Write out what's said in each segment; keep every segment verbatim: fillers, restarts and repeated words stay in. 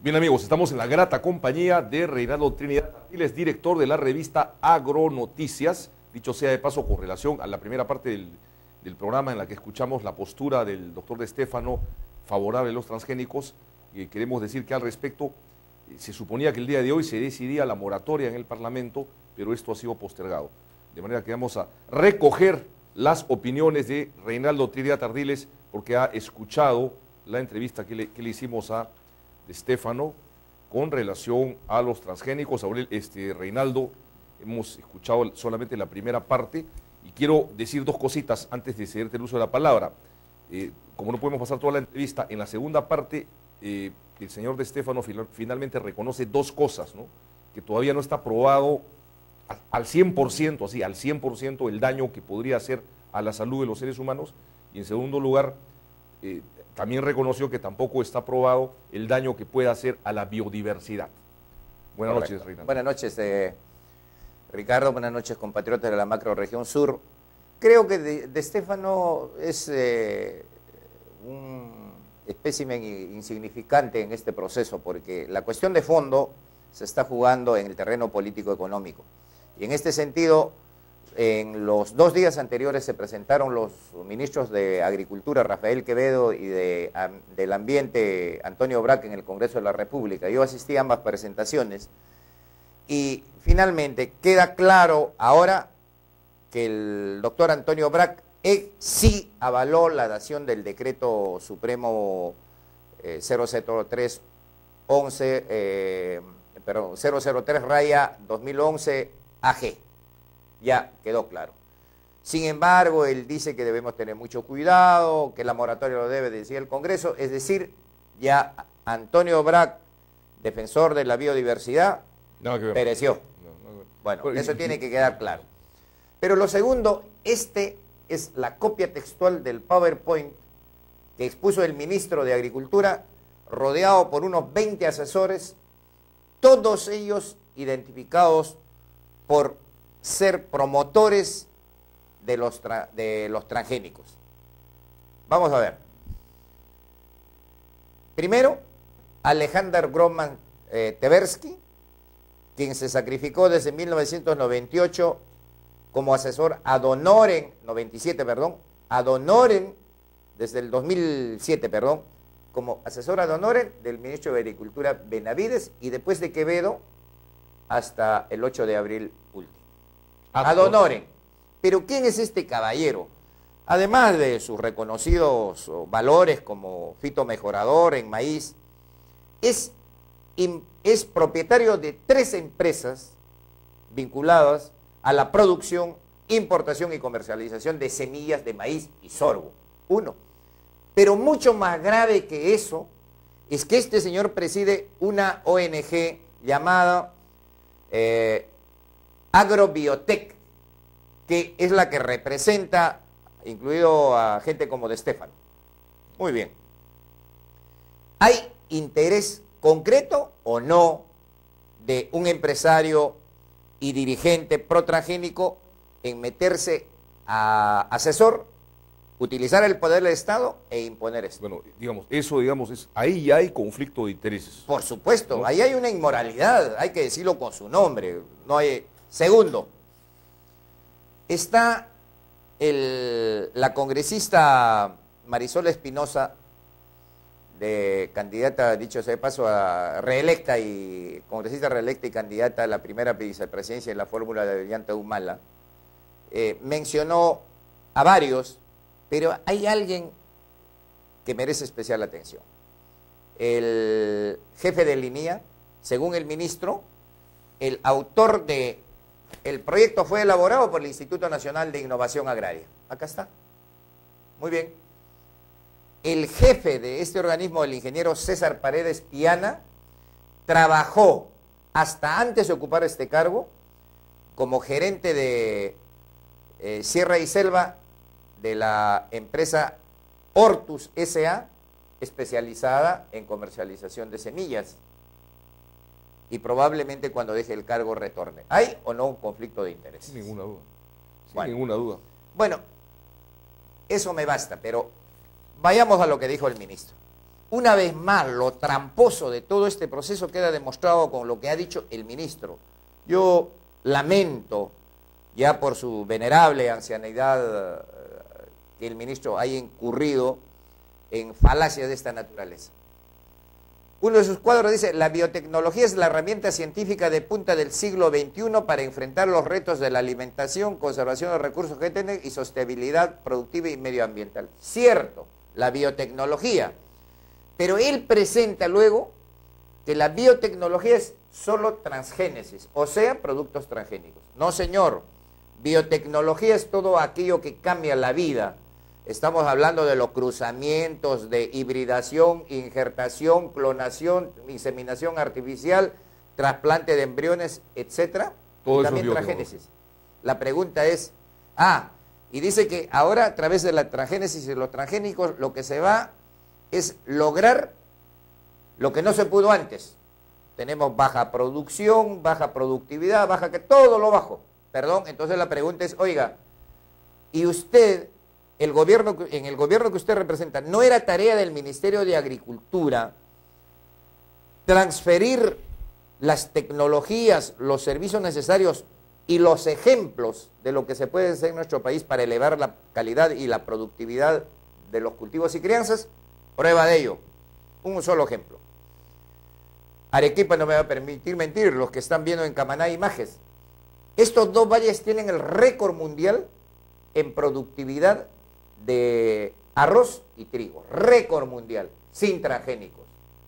Bien amigos, estamos en la grata compañía de Reinaldo Trinidad Ardiles, director de la revista Agronoticias. Dicho sea de paso, con relación a la primera parte del, del programa en la que escuchamos la postura del doctor De Stéfano favorable a los transgénicos, eh, queremos decir que al respecto eh, se suponía que el día de hoy se decidía la moratoria en el Parlamento, pero esto ha sido postergado. De manera que vamos a recoger las opiniones de Reinaldo Trinidad Ardiles, porque ha escuchado la entrevista que le, que le hicimos a De Stéfano con relación a los transgénicos. Ahora, este, Reinaldo, hemos escuchado solamente la primera parte y quiero decir dos cositas antes de cederte el uso de la palabra. Eh, como no podemos pasar toda la entrevista, en la segunda parte eh, el señor De Stéfano final, finalmente reconoce dos cosas, ¿no? Que todavía no está probado al, al cien por ciento, así, al cien por ciento el daño que podría hacer a la salud de los seres humanos, y en segundo lugar, eh, también reconoció que tampoco está probado el daño que puede hacer a la biodiversidad. Buenas Correcto. noches, Reinaldo. Buenas noches, eh, Ricardo. Buenas noches, compatriotas de la macroregión sur. Creo que De, de Stéfano es eh, un espécimen insignificante en este proceso, porque la cuestión de fondo se está jugando en el terreno político-económico. Y en este sentido, en los dos días anteriores se presentaron los ministros de Agricultura, Rafael Quevedo, y de, del Ambiente, Antonio Brac, en el Congreso de la República. Yo asistí a ambas presentaciones y finalmente queda claro ahora que el doctor Antonio Brac eh, sí avaló la dación del decreto supremo eh, cero cero tres once, eh, perdón, cero cero tres raya dos mil once A G. Ya quedó claro. Sin embargo, él dice que debemos tener mucho cuidado, que la moratoria lo debe decir el Congreso, es decir, ya Antonio Brac, defensor de la biodiversidad, Nada que ver. pereció. No, no, no. Bueno, Pero, eso y, tiene y, que quedar claro. Pero lo segundo, este es la copia textual del PowerPoint que expuso el ministro de Agricultura, rodeado por unos veinte asesores, todos ellos identificados por ser promotores de los, tra de los transgénicos. Vamos a ver. Primero, Alejandro Groman eh, Tversky, quien se sacrificó desde mil novecientos noventa y ocho como asesor ad honorem, noventa y siete, perdón, ad honorem, desde el dos mil siete, perdón, como asesor ad honorem del ministro de Agricultura Benavides, y después de Quevedo hasta el ocho de abril último. Ad honorem. Pero ¿quién es este caballero? Además de sus reconocidos valores como fitomejorador en maíz, es, es propietario de tres empresas vinculadas a la producción, importación y comercialización de semillas de maíz y sorgo. Uno. Pero mucho más grave que eso es que este señor preside una O N G llamada eh, Agrobiotech, que es la que representa, incluido a gente como De Stéfano. Muy bien. ¿Hay interés concreto o no de un empresario y dirigente pro-transgénico en meterse a asesor, utilizar el poder del Estado e imponer esto? Bueno, digamos, eso, digamos, es ahí ya hay conflicto de intereses. Por supuesto, ¿no? Ahí hay una inmoralidad, hay que decirlo con su nombre. No hay... Segundo, está el, la congresista Marisol Espinosa, de candidata, dicho sea de paso, a reelecta y congresista reelecta y candidata a la primera vicepresidencia en la fórmula de Ollanta Humala, eh, mencionó a varios, pero hay alguien que merece especial atención. El jefe de línea, según el ministro, el autor de el proyecto fue elaborado por el Instituto Nacional de Innovación Agraria. Acá está. Muy bien. El jefe de este organismo, el ingeniero César Paredes Piana, trabajó hasta antes de ocupar este cargo como gerente de eh, Sierra y Selva de la empresa Hortus S A, especializada en comercialización de semillas. Y probablemente cuando deje el cargo retorne. ¿Hay o no un conflicto de intereses? Sin ninguna duda. Sin bueno, ninguna duda. Bueno, eso me basta, pero vayamos a lo que dijo el ministro. una vez más, lo tramposo de todo este proceso queda demostrado con lo que ha dicho el ministro. Yo lamento, ya por su venerable ancianidad, que el ministro haya incurrido en falacias de esta naturaleza. Uno de sus cuadros dice: la biotecnología es la herramienta científica de punta del siglo veintiuno para enfrentar los retos de la alimentación, conservación de recursos genéticos y sostenibilidad productiva y medioambiental. Cierto, la biotecnología. Pero él presenta luego que la biotecnología es solo transgénesis, o sea, productos transgénicos. No, señor. Biotecnología es todo aquello que cambia la vida. Estamos hablando de los cruzamientos, de hibridación, injertación, clonación, inseminación artificial, trasplante de embriones, etcétera. Todo eso también es transgénesis. La pregunta es, ah, y dice que ahora a través de la transgénesis y los transgénicos lo que se va es lograr lo que no se pudo antes. Tenemos baja producción, baja productividad, baja que todo lo bajo. Perdón, entonces la pregunta es, oiga, ¿y usted, el gobierno, en el gobierno que usted representa, no era tarea del Ministerio de Agricultura transferir las tecnologías, los servicios necesarios y los ejemplos de lo que se puede hacer en nuestro país para elevar la calidad y la productividad de los cultivos y crianzas? Prueba de ello, un solo ejemplo. Arequipa no me va a permitir mentir, los que están viendo en Camaná imágenes. Estos dos valles tienen el récord mundial en productividad de arroz y trigo. Récord mundial, sin transgénicos.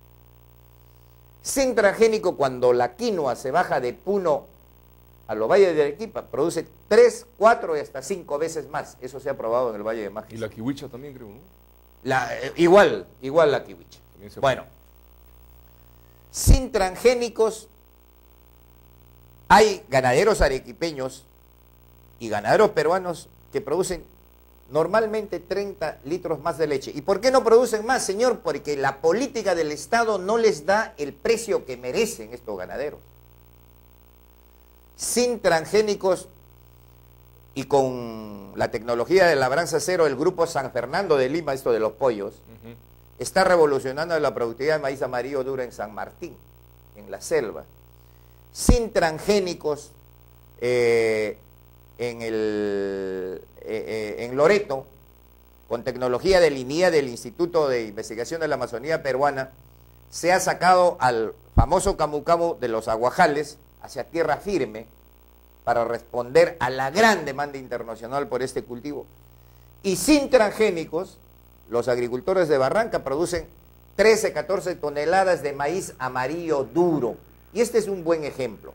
Sin transgénico, cuando la quinoa se baja de Puno a los valles de Arequipa, produce tres, cuatro y hasta cinco veces más. Eso se ha probado en el Valle de Majes. Y la kiwicha también, creo, ¿no? La, eh, igual, igual la kiwicha. Bueno, sin transgénicos hay ganaderos arequipeños y ganaderos peruanos que producen normalmente treinta litros más de leche. ¿Y por qué no producen más, señor? Porque la política del Estado no les da el precio que merecen estos ganaderos. Sin transgénicos y con la tecnología de labranza cero, el grupo San Fernando de Lima, esto de los pollos, uh-huh, está revolucionando la productividad de maíz amarillo duro en San Martín, en la selva. Sin transgénicos, eh, en, el, eh, eh, en Loreto, con tecnología de línea del Instituto de Investigación de la Amazonía Peruana, se ha sacado al famoso camu camu de los aguajales hacia tierra firme para responder a la gran demanda internacional por este cultivo. Y sin transgénicos, los agricultores de Barranca producen trece, catorce toneladas de maíz amarillo duro. Y este es un buen ejemplo.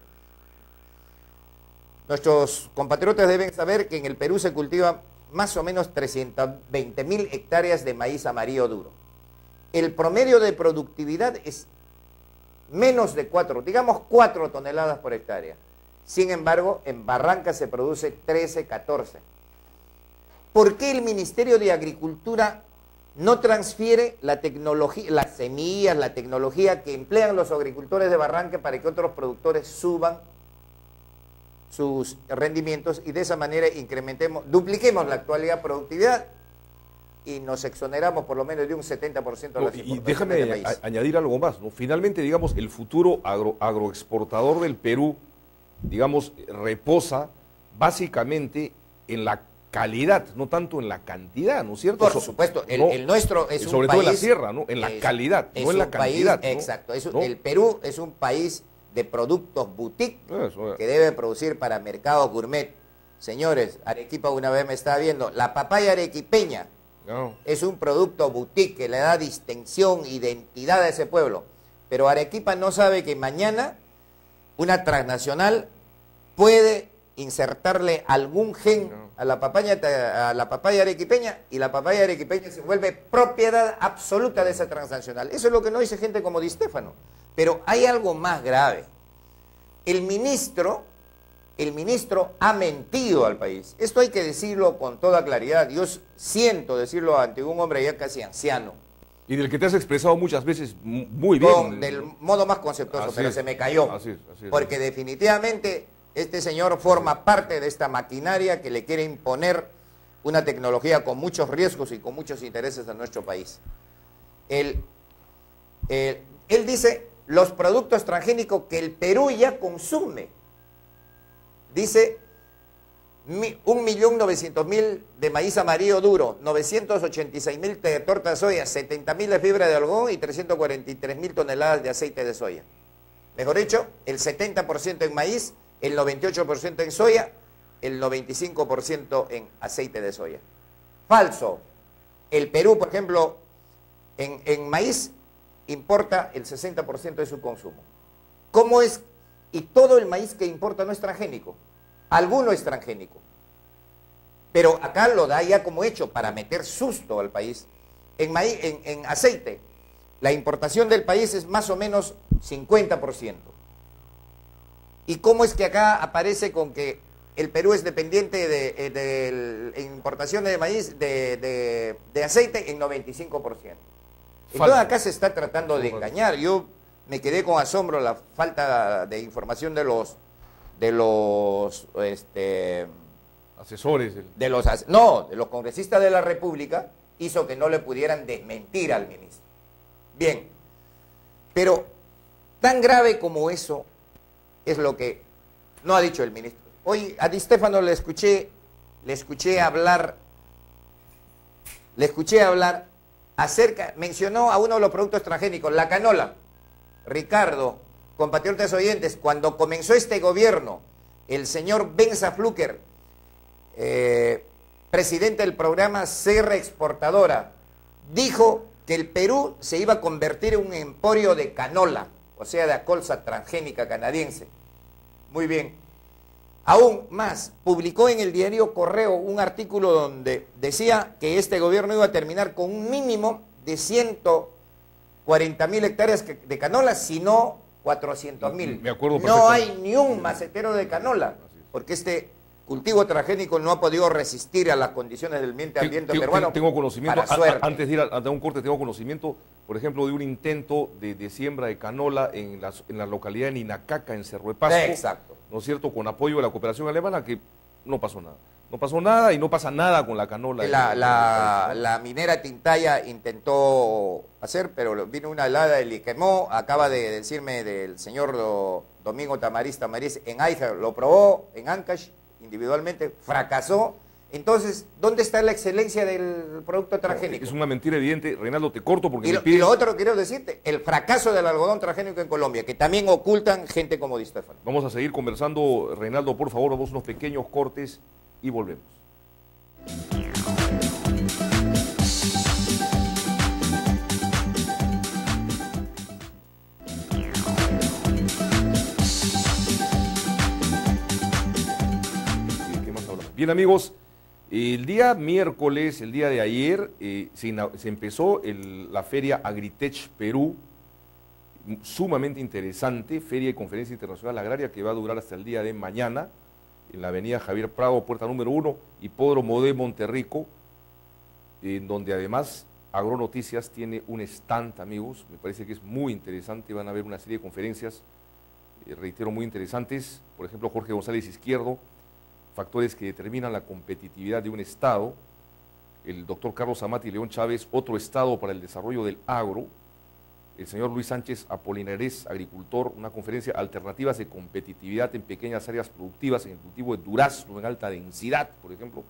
Nuestros compatriotas deben saber que en el Perú se cultiva más o menos trescientas veinte mil hectáreas de maíz amarillo duro. El promedio de productividad es menos de cuatro, digamos cuatro toneladas por hectárea. Sin embargo, en Barranca se produce trece, catorce. ¿Por qué el Ministerio de Agricultura no transfiere la tecnología, las semillas, la tecnología que emplean los agricultores de Barranca para que otros productores suban sus rendimientos y de esa manera incrementemos, dupliquemos la actualidad productividad y nos exoneramos por lo menos de un setenta por ciento de las no, importaciones y déjame del país? a, añadir algo más, ¿no? Finalmente, digamos, el futuro agro, agroexportador del Perú, digamos, reposa básicamente en la calidad, no tanto en la cantidad, ¿no es cierto? Por So, supuesto, el, no, el nuestro es un sobre país... todo en la sierra, ¿no? En la es, calidad, es no en la un país, cantidad. ¿no? Exacto, es, ¿no? El Perú es un país de productos boutique Eso, que debe producir para mercado gourmet. Señores, Arequipa una vez me estaba viendo, la papaya arequipeña no. es un producto boutique que le da distinción, identidad a ese pueblo. Pero Arequipa no sabe que mañana una transnacional puede insertarle algún gen no. a la papaya a la papaya arequipeña y la papaya arequipeña se vuelve propiedad absoluta de esa transnacional. Eso es lo que no dice gente como Di Stéfano. Pero hay algo más grave. El ministro, el ministro ha mentido al país. Esto hay que decirlo con toda claridad. Yo siento decirlo ante un hombre ya casi anciano. Y del que te has expresado muchas veces muy bien. Con, del modo más conceptuoso, así pero es. se me cayó. Así es, así es. Porque definitivamente este señor forma parte de esta maquinaria que le quiere imponer una tecnología con muchos riesgos y con muchos intereses a nuestro país. El Eh, él dice los productos transgénicos que el Perú ya consume. Dice un millón novecientos mil de maíz amarillo duro, novecientos ochenta y seis mil de torta de soya, setenta mil de fibra de algodón y trescientos cuarenta y tres mil toneladas de aceite de soya. Mejor dicho, el setenta por ciento en maíz, el noventa y ocho por ciento en soya, el noventa y cinco por ciento en aceite de soya. Falso. El Perú, por ejemplo, en, en maíz importa el sesenta por ciento de su consumo. ¿Cómo es? Y todo el maíz que importa no es transgénico. Alguno es transgénico. Pero acá lo da ya como hecho para meter susto al país. En, maíz, en, en aceite, la importación del país es más o menos cincuenta por ciento. ¿Y cómo es que acá aparece con que el Perú es dependiente de, de, de importaciones de maíz, de, de, de aceite en noventa y cinco por ciento? Entonces acá se está tratando de engañar. Yo me quedé con asombro la falta de información de los de los este, asesores, de los no, de los congresistas de la República, hizo que no le pudieran desmentir al ministro. Bien, pero tan grave como eso es lo que no ha dicho el ministro. Hoy a Di Stéfano le escuché, le escuché hablar, le escuché hablar acerca, mencionó a uno de los productos transgénicos, la canola. Ricardo, compatriotas oyentes, cuando comenzó este gobierno, el señor Benza Fluker, eh, presidente del programa Serra Exportadora, dijo que el Perú se iba a convertir en un emporio de canola, o sea, de colza transgénica canadiense. Muy bien. Aún más, publicó en el diario Correo un artículo donde decía que este gobierno iba a terminar con un mínimo de ciento cuarenta mil hectáreas de canola, sino cuatrocientos mil. Me acuerdo no hay ni un macetero de canola, porque este cultivo transgénico no ha podido resistir a las condiciones del ambiente, ambiente tengo, peruano. Tengo conocimiento, para suerte. antes de ir a, a un corte, tengo conocimiento, por ejemplo, de un intento de, de siembra de canola en la, en la localidad de Ninacaca, en Cerro de Pasco. Exacto. ¿No es cierto? Con apoyo de la cooperación alemana, que no pasó nada. No pasó nada y no pasa nada con la canola. La, en, la, en el la minera Tintaya intentó hacer, pero vino una helada y le quemó. Acaba de decirme del señor do, Domingo Tamariz Tamariz en Aiza, lo probó en Ancash individualmente, fracasó. Entonces, ¿dónde está la excelencia del producto transgénico? Es una mentira evidente. Reinaldo, te corto porque y, me lo, piden... y lo otro quiero decirte, el fracaso del algodón transgénico en Colombia, que también ocultan gente como Di Stéfano. Vamos a seguir conversando, Reinaldo, por favor, vamos a unos pequeños cortes y volvemos. ¿Qué más hablamos? Bien, amigos. El día miércoles, el día de ayer, eh, se, se empezó el, la feria Agritech Perú, sumamente interesante, feria y conferencia internacional agraria que va a durar hasta el día de mañana, en la avenida Javier Prado, puerta número uno, Hipódromo de Monterrico, en donde además Agronoticias tiene un stand, amigos, me parece que es muy interesante, van a haber una serie de conferencias, eh, reitero, muy interesantes, por ejemplo, Jorge González Izquierdo, factores que determinan la competitividad de un Estado, el doctor Carlos Amati León Chávez, otro Estado para el desarrollo del agro, el señor Luis Sánchez Apolinares, agricultor, una conferencia alternativas de competitividad en pequeñas áreas productivas, en el cultivo de durazno en alta densidad, por ejemplo.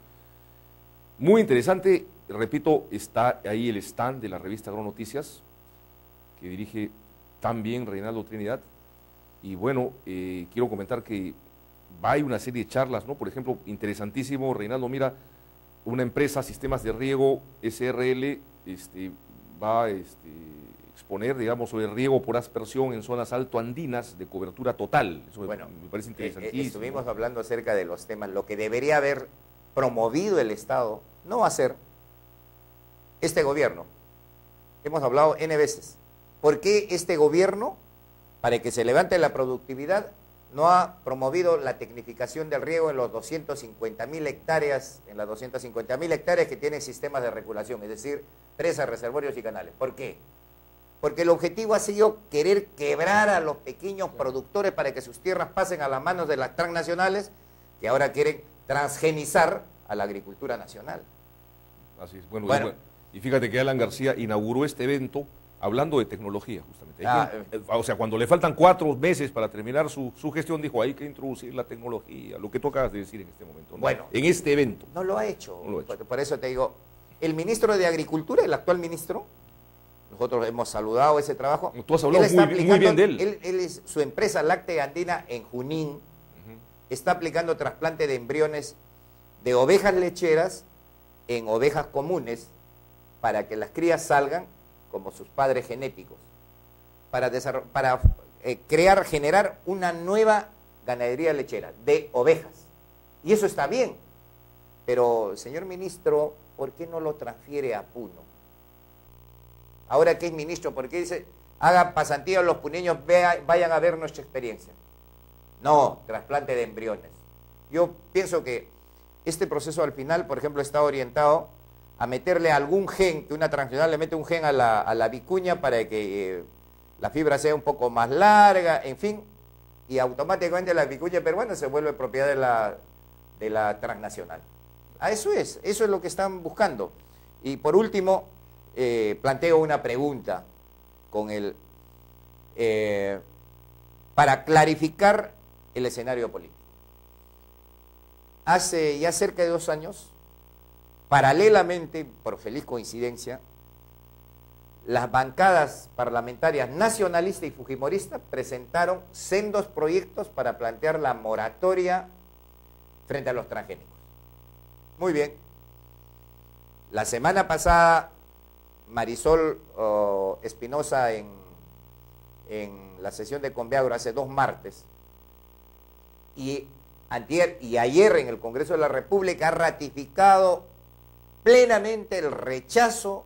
Muy interesante, repito, está ahí el stand de la revista Agronoticias, que dirige también Reinaldo Trinidad, y bueno, eh, quiero comentar que hay una serie de charlas, ¿no? Por ejemplo, interesantísimo, Reinaldo, mira, una empresa, Sistemas de Riego, S R L, este, va a este, exponer, digamos, sobre riego por aspersión en zonas altoandinas de cobertura total. Eso bueno, me, me parece interesantísimo. Eh, eh, estuvimos hablando acerca de los temas, lo que debería haber promovido el Estado, no va a ser este gobierno. Hemos hablado N veces. ¿Por qué este gobierno, para que se levante la productividad, no ha promovido la tecnificación del riego en los doscientos cincuenta mil hectáreas, en las doscientas cincuenta mil hectáreas que tienen sistemas de regulación, es decir, presas, reservorios y canales? ¿Por qué? Porque el objetivo ha sido querer quebrar a los pequeños productores para que sus tierras pasen a las manos de las transnacionales, que ahora quieren transgenizar a la agricultura nacional. Así es. Bueno, bueno. y, y fíjate que Alan García inauguró este evento Hablando de tecnología, justamente. Ah, que, o sea, cuando le faltan cuatro meses para terminar su, su gestión, dijo, hay que introducir la tecnología, lo que tú acabas de decir en este momento, ¿no? Bueno. En este evento. No lo ha hecho. No lo ha hecho. Por, por eso te digo, el ministro de Agricultura, el actual ministro, nosotros hemos saludado ese trabajo. Tú has hablado Él está muy, bien- muy bien de él. Él, él es, su empresa Láctea Andina en Junín Ujú. está aplicando trasplante de embriones de ovejas lecheras en ovejas comunes para que las crías salgan como sus padres genéticos, para, desarro- para eh, crear, generar una nueva ganadería lechera de ovejas. Y eso está bien, pero señor ministro, ¿por qué no lo transfiere a Puno? Ahora que es ministro, ¿por qué dice, hagan pasantía a los puneños, vea- vayan a ver nuestra experiencia? No, trasplante de embriones. Yo pienso que este proceso al final, por ejemplo, está orientado a meterle algún gen, que una transnacional le mete un gen a la, a la vicuña para que eh, la fibra sea un poco más larga, en fin, y automáticamente la vicuña peruana se vuelve propiedad de la, de la transnacional. A eso es, eso es lo que están buscando. Y por último, eh, planteo una pregunta con el, eh, para clarificar el escenario político. Hace ya cerca de dos años, paralelamente, por feliz coincidencia, las bancadas parlamentarias nacionalista y fujimorista presentaron sendos proyectos para plantear la moratoria frente a los transgénicos. Muy bien. La semana pasada, Marisol oh, Espinosa en, en la sesión de Conveagro, hace dos martes, y antier y ayer en el Congreso de la República ha ratificado plenamente el rechazo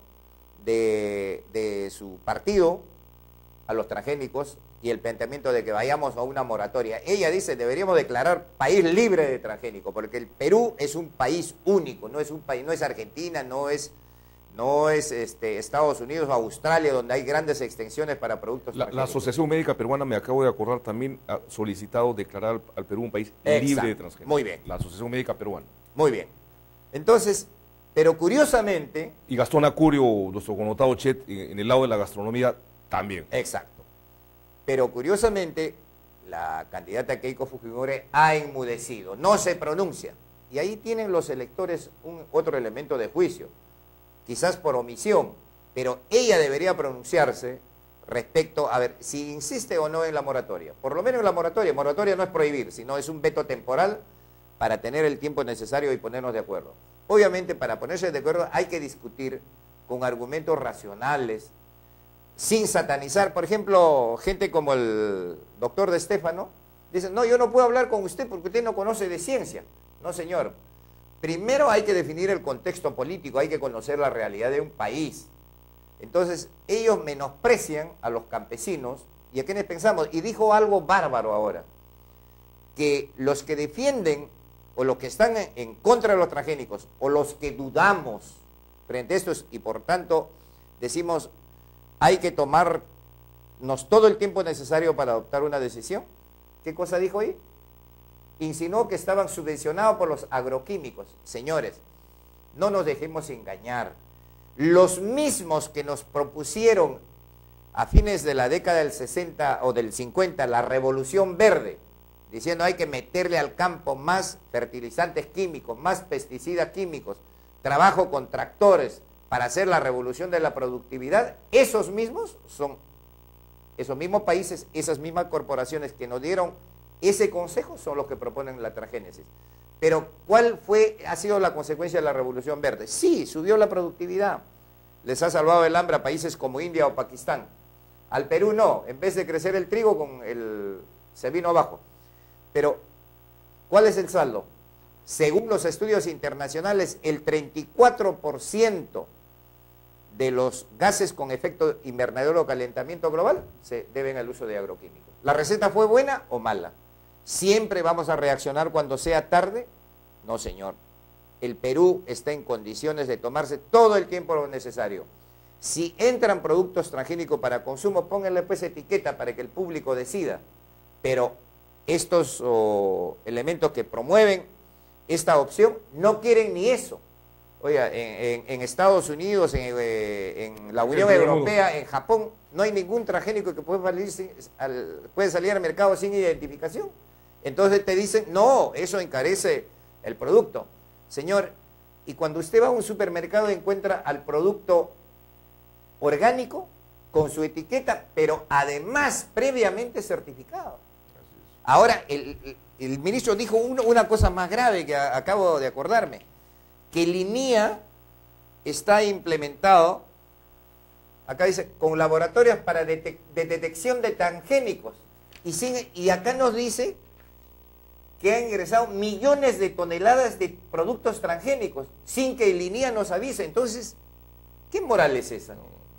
de, de su partido a los transgénicos y el planteamiento de que vayamos a una moratoria. Ella dice, deberíamos declarar país libre de transgénicos, porque el Perú es un país único, no es un país, no es Argentina, no es, no es este, Estados Unidos o Australia, donde hay grandes extensiones para productos La, la transgénicos. Asociación Médica Peruana, me acabo de acordar, también ha solicitado declarar al Perú un país Exacto. libre de transgénicos. Muy bien. La Asociación Médica Peruana. Muy bien. Entonces, pero curiosamente... Y Gastón Acurio, nuestro connotado Chet, en, en el lado de la gastronomía, también. Exacto. Pero curiosamente, la candidata Keiko Fujimori ha enmudecido, no se pronuncia. Y ahí tienen los electores un otro elemento de juicio, quizás por omisión, pero ella debería pronunciarse respecto a ver si insiste o no en la moratoria. Por lo menos en la moratoria. Moratoria no es prohibir, sino es un veto temporal para tener el tiempo necesario y ponernos de acuerdo. Obviamente, para ponerse de acuerdo hay que discutir con argumentos racionales, sin satanizar. Por ejemplo, gente como el doctor De Stefano dice, no, yo no puedo hablar con usted porque usted no conoce de ciencia. No, señor. Primero hay que definir el contexto político, hay que conocer la realidad de un país. Entonces, ellos menosprecian a los campesinos. ¿Y a quiénes pensamos? Y dijo algo bárbaro ahora, que los que defienden o los que están en, en contra de los transgénicos o los que dudamos frente a estos y por tanto decimos hay que tomarnos todo el tiempo necesario para adoptar una decisión. ¿Qué cosa dijo ahí? Insinuó que estaban subvencionados por los agroquímicos. Señores, no nos dejemos engañar. Los mismos que nos propusieron a fines de la década del sesenta o del cincuenta la revolución verde, diciendo hay que meterle al campo más fertilizantes químicos, más pesticidas químicos, trabajo con tractores para hacer la revolución de la productividad, esos mismos son, esos mismos países, esas mismas corporaciones que nos dieron ese consejo son los que proponen la transgénesis. Pero ¿cuál fue, ha sido la consecuencia de la revolución verde? Sí, subió la productividad, les ha salvado el hambre a países como India o Pakistán. Al Perú no, en vez de crecer el trigo, con el, se vino abajo. Pero, ¿cuál es el saldo? Según los estudios internacionales, el treinta y cuatro por ciento de los gases con efecto invernadero o calentamiento global se deben al uso de agroquímicos. ¿La receta fue buena o mala? ¿Siempre vamos a reaccionar cuando sea tarde? No, señor. El Perú está en condiciones de tomarse todo el tiempo necesario. Si entran productos transgénicos para consumo, pónganle pues etiqueta para que el público decida. Pero estos oh, elementos que promueven esta opción no quieren ni eso. Oiga, en, en, en Estados Unidos, en, eh, en la Unión Europea, en Japón, no hay ningún transgénico que puede salir, sin, al, puede salir al mercado sin identificación. Entonces te dicen, no, eso encarece el producto. Señor, y cuando usted va a un supermercado encuentra al producto orgánico con su etiqueta, pero además previamente certificado. Ahora, el, el, el ministro dijo una, una cosa más grave que a, acabo de acordarme, que el I N I A está implementado, acá dice, con laboratorios para detec de detección de transgénicos, y, sin, y acá nos dice que han ingresado millones de toneladas de productos transgénicos, sin que el I N I A nos avise. Entonces, ¿qué moral es esa?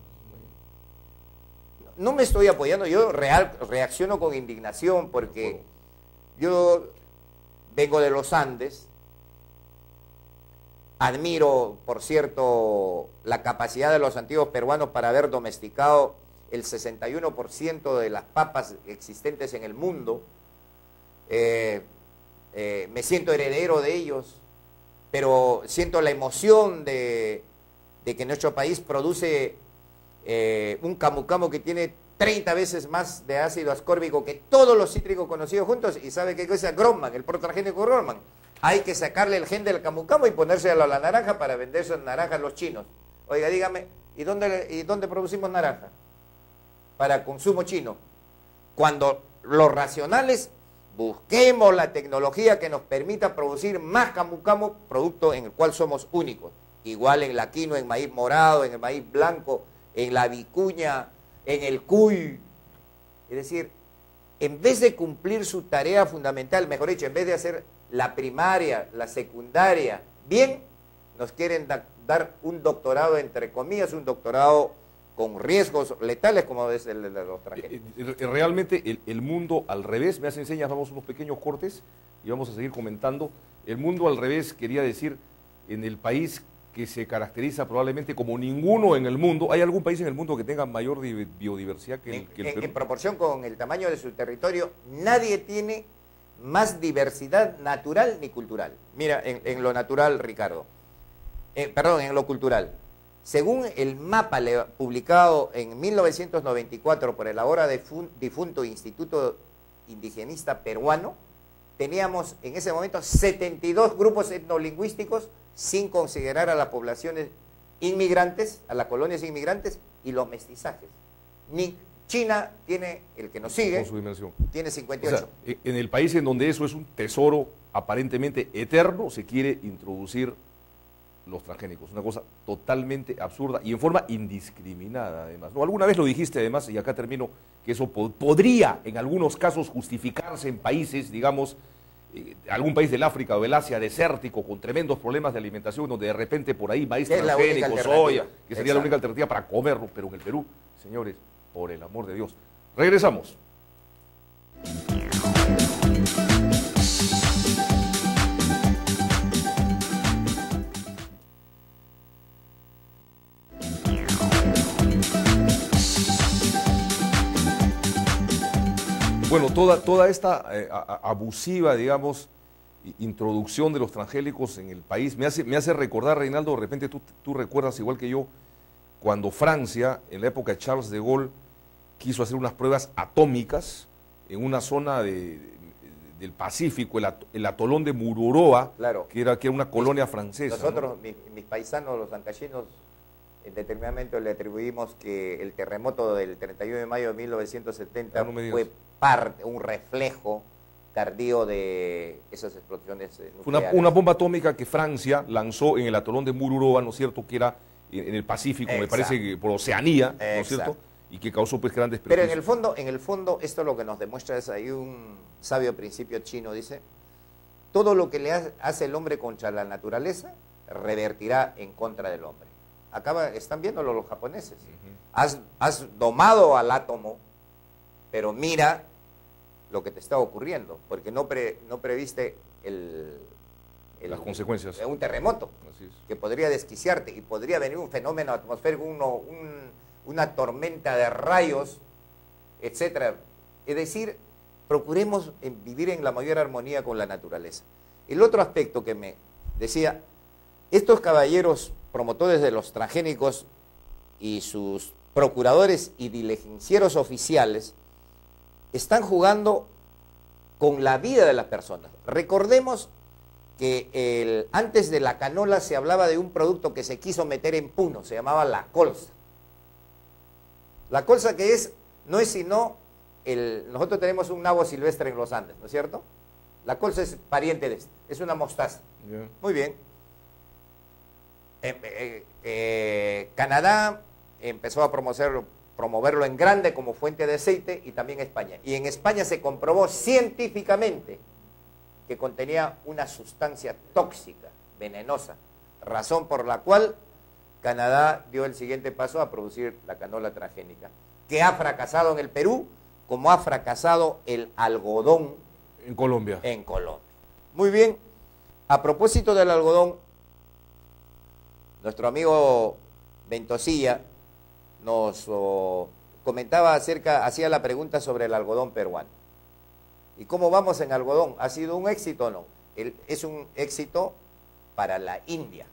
No me estoy apoyando, yo real, reacciono con indignación porque yo vengo de los Andes, admiro, por cierto, la capacidad de los antiguos peruanos para haber domesticado el sesenta y uno por ciento de las papas existentes en el mundo, eh, eh, me siento heredero de ellos, pero siento la emoción de, de que nuestro país produce Eh, un camu camu que tiene treinta veces más de ácido ascórbico que todos los cítricos conocidos juntos. ¿Y sabe qué cosa? Gromman, el protransgénico Gromman. Hay que sacarle el gen del camu camu y ponérselo a la naranja para vender esas naranjas a los chinos. Oiga, dígame, ¿y dónde, ¿y dónde producimos naranja? Para consumo chino. Cuando los racionales busquemos la tecnología que nos permita producir más camu camu, producto en el cual somos únicos. Igual en la quinoa, en maíz morado, en el maíz blanco, en la vicuña, en el cuy. Es decir, en vez de cumplir su tarea fundamental, mejor dicho, en vez de hacer la primaria, la secundaria, bien, nos quieren da, dar un doctorado, entre comillas, un doctorado con riesgos letales como es el de los transgénicos. Realmente el, el mundo al revés, me hacen señas, vamos unos pequeños cortes y vamos a seguir comentando. El mundo al revés quería decir en el país que se caracteriza probablemente como ninguno en el mundo. ¿Hay algún país en el mundo que tenga mayor biodiversidad que el, en, que el en, Perú? En proporción con el tamaño de su territorio, nadie tiene más diversidad natural ni cultural. Mira, en, en lo natural, Ricardo. Eh, perdón, en lo cultural. Según el mapa publicado en mil novecientos noventa y cuatro por el ahora difunto Instituto Indigenista Peruano, teníamos en ese momento setenta y dos grupos etnolingüísticos sin considerar a las poblaciones inmigrantes, a las colonias inmigrantes y los mestizajes. Ni China tiene, el que nos sigue, con su dimensión, tiene cincuenta y ocho. O sea, en el país en donde eso es un tesoro aparentemente eterno, se quiere introducir los transgénicos, una cosa totalmente absurda y en forma indiscriminada además. ¿No? Alguna vez lo dijiste además, y acá termino, que eso po podría en algunos casos justificarse en países, digamos, eh, algún país del África o del Asia desértico con tremendos problemas de alimentación, donde de repente por ahí maíz transgénico, soya, que sería Exacto. la única alternativa para comerlo, pero en el Perú, señores, por el amor de Dios. Regresamos. Bueno, toda, toda esta eh, abusiva, digamos, introducción de los transgénicos en el país me hace, me hace recordar, Reinaldo, de repente tú, tú recuerdas igual que yo, cuando Francia, en la época de Charles de Gaulle, quiso hacer unas pruebas atómicas en una zona de, de, del Pacífico, el, at, el atolón de Mururoa, claro. que, era, que era una colonia francesa. Nosotros, ¿no? mis, mis paisanos, los ancayenos, en determinado momento le atribuimos que el terremoto del treinta y uno de mayo de mil novecientos setenta no fue parte, un reflejo tardío de esas explosiones nucleares. Una, una bomba atómica que Francia lanzó en el atolón de Mururoa, ¿no es cierto?, que era en el Pacífico, Exacto. me parece que por Oceanía, ¿no es cierto?, y que causó pues grandes perjuicios. Pero en el fondo, en el fondo, esto lo que nos demuestra es, hay un sabio principio chino, dice, todo lo que le hace el hombre contra la naturaleza, revertirá en contra del hombre. Acá están viéndolo los japoneses. Uh-huh. has, has domado al átomo, pero mira lo que te está ocurriendo, porque no, pre, no previste el, el, las consecuencias. Un terremoto Así es. que podría desquiciarte y podría venir un fenómeno atmosférico, uno, un, una tormenta de rayos, etcétera. Es decir, procuremos vivir en la mayor armonía con la naturaleza. El otro aspecto que me decía, Estos caballeros promotores de los transgénicos y sus procuradores y diligencieros oficiales están jugando con la vida de las personas. Recordemos que el, antes de la canola se hablaba de un producto que se quiso meter en Puno, se llamaba la colza. La colza que es, no es sino, el, nosotros tenemos un nabo silvestre en los Andes, ¿no es cierto? La colza es pariente de este, es una mostaza. Yeah. Muy bien. Eh, eh, eh, Canadá empezó a promoverlo, promoverlo en grande como fuente de aceite y también España. Y en España se comprobó científicamente que contenía una sustancia tóxica, venenosa, razón por la cual Canadá dio el siguiente paso a producir la canola transgénica, que ha fracasado en el Perú, como ha fracasado el algodón en Colombia. En Colombia. Muy bien, a propósito del algodón, nuestro amigo Ventosilla nos oh, comentaba acerca, hacía la pregunta sobre el algodón peruano. ¿Y cómo vamos en algodón? ¿Ha sido un éxito o no? El, es un éxito para la India.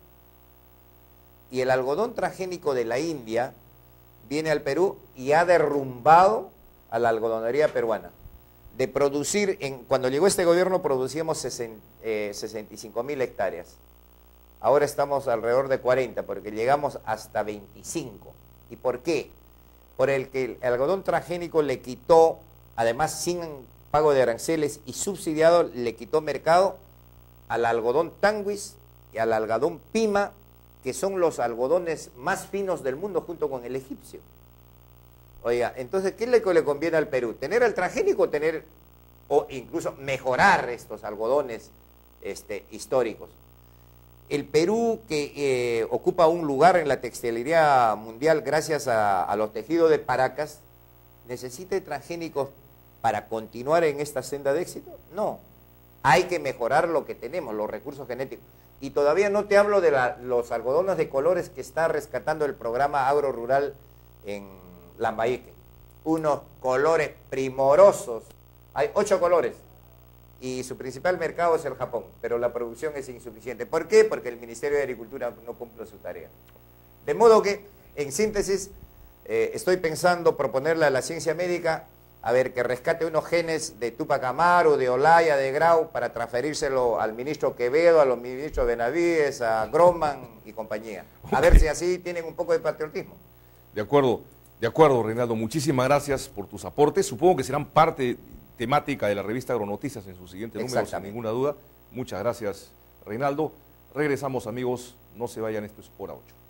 Y el algodón transgénico de la India viene al Perú y ha derrumbado a la algodonería peruana. De producir, en, cuando llegó este gobierno producíamos sesenta y cinco mil hectáreas. Ahora estamos alrededor de cuarenta, porque llegamos hasta veinticinco. ¿Y por qué? Por el que el algodón transgénico le quitó, además sin pago de aranceles y subsidiado, le quitó mercado al algodón tanguis y al algodón pima, que son los algodones más finos del mundo junto con el egipcio. Oiga, entonces, ¿qué es lo que le conviene al Perú? ¿Tener el transgénico o tener, o incluso mejorar estos algodones este, históricos? El Perú, que eh, ocupa un lugar en la textilería mundial gracias a, a los tejidos de Paracas, ¿necesita transgénicos para continuar en esta senda de éxito? No, hay que mejorar lo que tenemos, los recursos genéticos. Y todavía no te hablo de la, los algodones de colores que está rescatando el programa Agro Rural en Lambayeque. Unos colores primorosos, hay ocho colores, y su principal mercado es el Japón, pero la producción es insuficiente. ¿Por qué? Porque el Ministerio de Agricultura no cumple su tarea. De modo que, en síntesis, eh, estoy pensando proponerle a la ciencia médica a ver, que rescate unos genes de Tupac Amaru, de Olaya, de Grau, para transferírselo al ministro Quevedo, a los ministros Benavides, a Groman y compañía. A ver si así tienen un poco de patriotismo. De acuerdo, de acuerdo, Reinaldo. Muchísimas gracias por tus aportes. Supongo que serán parte temática de la revista Agronoticias en su siguiente número, sin ninguna duda. Muchas gracias, Reinaldo. Regresamos, amigos. No se vayan, esto es Hora ocho.